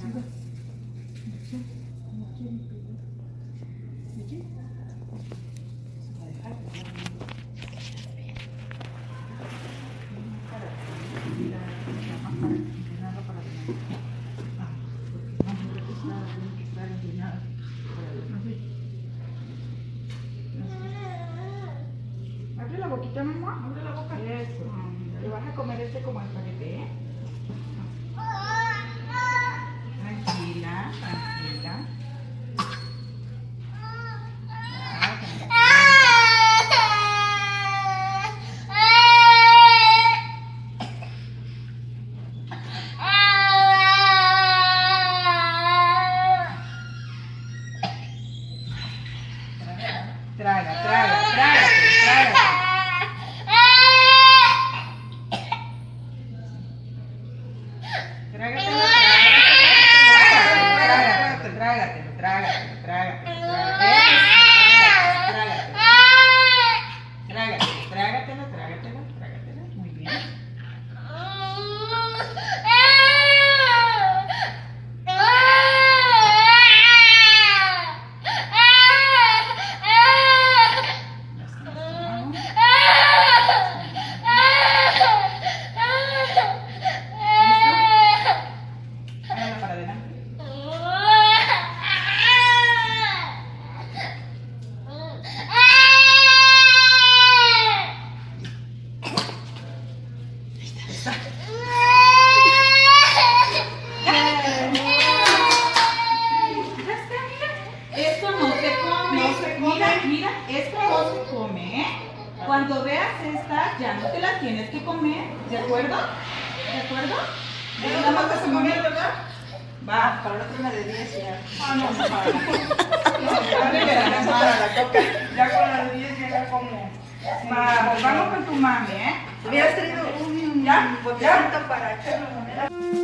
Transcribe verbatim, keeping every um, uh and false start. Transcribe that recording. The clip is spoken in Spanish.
Abre la boquita, mamá. Abre la boca. Eso. Te vas a comer este como el paquete, ¿eh? Tranquila, tranquila. Traga, traga, trágate, trágate. Trágatelo, trágatelo, trágatelo, trágatelo, trágatelo, trágatelo, trágatelo, trágatelo, muy bien. Esto no se come, no se come. Mira, mira, esto no se come, ¿eh? Cuando veas esta, ya no te la tienes que comer, ¿de acuerdo? ¿De acuerdo? ¿Ya no vas a comer, verdad? Va. Para la otra de diez ya. Ah, no, no, para la coca. Ya con las diez ya como. Vamos, vamos con tu mami, ¿eh? Hubieras tenido un ¿Ya? botecito para echarlo en la moneda.